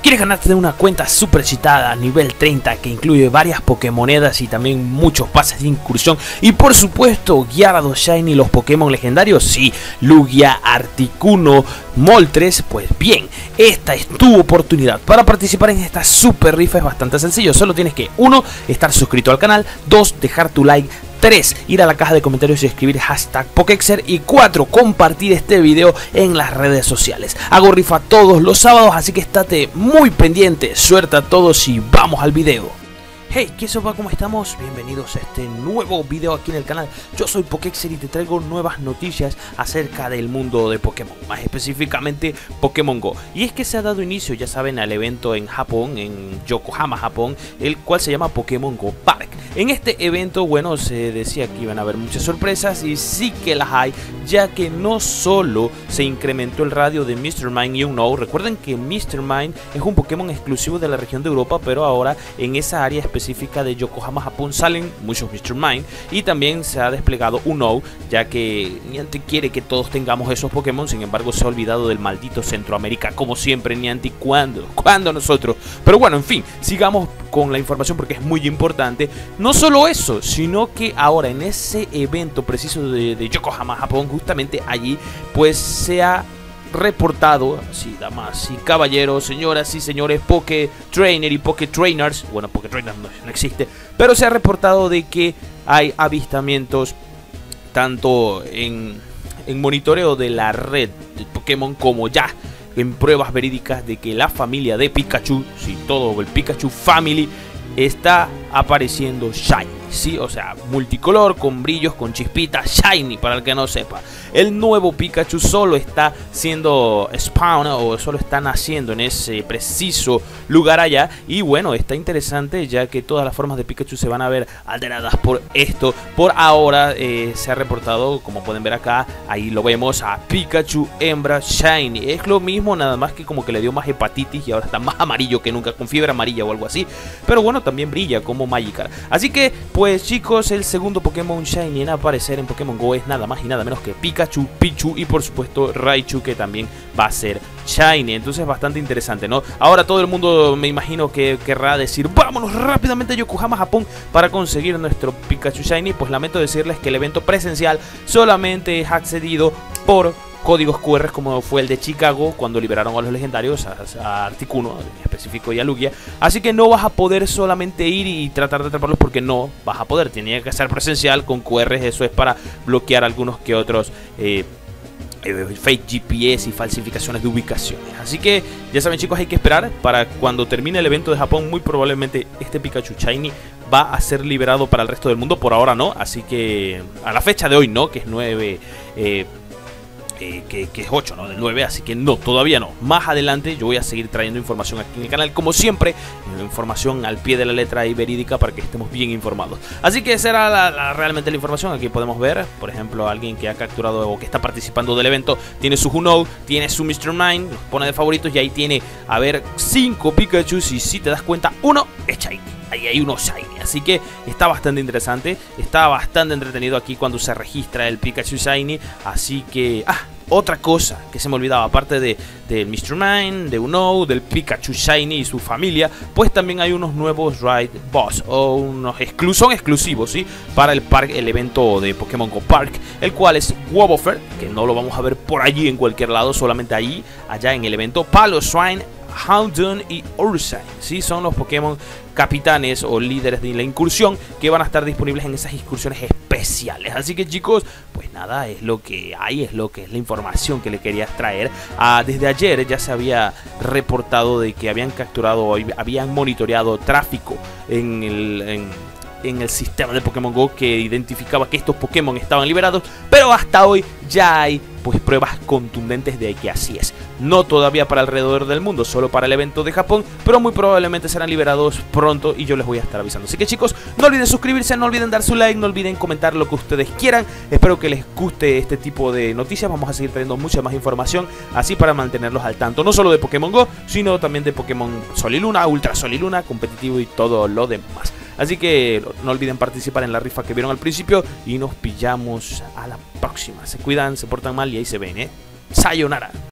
¿Quieres ganarte de una cuenta super chitada nivel 30 que incluye varias Pokémonedas y también muchos pases de incursión? Y por supuesto, Gyarados Shiny, los Pokémon legendarios, sí, Lugia, Articuno, Moltres. Pues bien, esta es tu oportunidad para participar en esta super rifa. Es bastante sencillo, solo tienes que 1. Estar suscrito al canal, 2. Dejar tu like, 3. Ir a la caja de comentarios y escribir hashtag Pokéxer, y 4. Compartir este video en las redes sociales. Hago rifa todos los sábados, así que estate muy pendiente. Suerte a todos y vamos al video. Hey, ¿qué sopa? ¿Cómo estamos? Bienvenidos a este nuevo video aquí en el canal. Yo soy Pokéxer y te traigo nuevas noticias acerca del mundo de Pokémon, más específicamente Pokémon Go. Y es que se ha dado inicio, ya saben, al evento en Japón, en Yokohama, Japón, el cual se llama Pokémon Go Park. En este evento, bueno, se decía que iban a haber muchas sorpresas, y sí que las hay, ya que no solo se incrementó el radio de Mr. Mime y Unown. Recuerden que Mr. Mime es un Pokémon exclusivo de la región de Europa, pero ahora en esa área específica de Yokohama, Japón, salen muchos Mr. Mime, y también se ha desplegado Unown, ya que Niantic quiere que todos tengamos esos Pokémon. Sin embargo, se ha olvidado del maldito Centroamérica, como siempre. Niantic, ¿cuándo nosotros? Pero bueno, en fin, sigamos con la información porque es muy importante. No solo eso, sino que ahora en ese evento preciso de Yokohama, Japón, justamente allí, pues se ha reportado, sí, damas y caballeros, señoras y señores, Poké Trainer y Poké Trainers, bueno, Poké Trainers no existe, pero se ha reportado de que hay avistamientos tanto en monitoreo de la red de Pokémon como ya en pruebas verídicas de que la familia de Pikachu, sí, todo el Pikachu Family, está apareciendo shiny, sí, o sea, multicolor, con brillos, con chispitas, shiny, para el que no sepa. El nuevo Pikachu solo está siendo spawn, o solo está naciendo en ese preciso lugar allá. Y bueno, está interesante, ya que todas las formas de Pikachu se van a ver alteradas por esto. Por ahora se ha reportado, como pueden ver acá, ahí lo vemos, a Pikachu hembra shiny. Es lo mismo, nada más que como que le dio más hepatitis y ahora está más amarillo que nunca, con fiebre amarilla o algo así. Pero bueno, también brilla como Magikarp. Así que, pues chicos, el segundo Pokémon shiny en aparecer en Pokémon Go es nada más y nada menos que Pikachu, Pichu y por supuesto Raichu, que también va a ser shiny. Entonces bastante interesante, ¿no? Ahora todo el mundo, me imagino, que querrá decir: vámonos rápidamente a Yokohama, Japón, para conseguir nuestro Pikachu shiny. Pues lamento decirles que el evento presencial solamente es accedido por códigos QR, como fue el de Chicago cuando liberaron a los legendarios, a Articuno en específico y a Lugia. Así que no vas a poder solamente ir y tratar de atraparlos, porque no vas a poder. Tenía que ser presencial con QR. Eso es para bloquear algunos que otros fake GPS y falsificaciones de ubicaciones. Así que ya saben, chicos, hay que esperar para cuando termine el evento de Japón. Muy probablemente este Pikachu shiny va a ser liberado para el resto del mundo. Por ahora no, así que a la fecha de hoy no, que es 9 que es 8, ¿no? Del 9, así que no, todavía no. Más adelante yo voy a seguir trayendo información aquí en el canal, como siempre, información al pie de la letra y verídica para que estemos bien informados. Así que esa era realmente la información. Aquí podemos ver, por ejemplo, alguien que ha capturado o que está participando del evento, tiene su Unown, tiene su Mr. Mime, los pone de favoritos y ahí tiene, a ver, 5 Pikachu, y si te das cuenta, uno es shiny. Ahí hay uno shiny, así que está bastante interesante, está bastante entretenido aquí cuando se registra el Pikachu shiny. Así que, otra cosa que se me olvidaba, aparte del Mr. Mime, de Unown, del Pikachu shiny y su familia, pues también hay unos nuevos Raid Boss, o unos son exclusivos, ¿sí? Para el parque, el evento de Pokémon Go Park, el cual es Wobbuffet, que no lo vamos a ver por allí en cualquier lado, solamente allí, allá en el evento. Piloswine, Houndoom y Ursine, ¿sí? Son los Pokémon capitanes o líderes de la incursión que van a estar disponibles en esas incursiones especiales. Así que, chicos, pues nada, es lo que hay, es lo que es la información que le quería traer. Desde ayer ya se había reportado de que habían capturado, habían monitoreado tráfico en el sistema de Pokémon Go, que identificaba que estos Pokémon estaban liberados, pero hasta hoy ya hay pues pruebas contundentes de que así es. No todavía para alrededor del mundo, solo para el evento de Japón, pero muy probablemente serán liberados pronto y yo les voy a estar avisando. Así que, chicos, no olviden suscribirse, no olviden dar su like, no olviden comentar lo que ustedes quieran. Espero que les guste este tipo de noticias. Vamos a seguir trayendo mucha más información, así para mantenerlos al tanto, no solo de Pokémon Go, sino también de Pokémon Sol y Luna, Ultra Sol y Luna, competitivo y todo lo demás. Así que no olviden participar en la rifa que vieron al principio y nos pillamos a la próxima. Se cuidan, se portan mal y ahí se ven, ¿eh? Sayonara.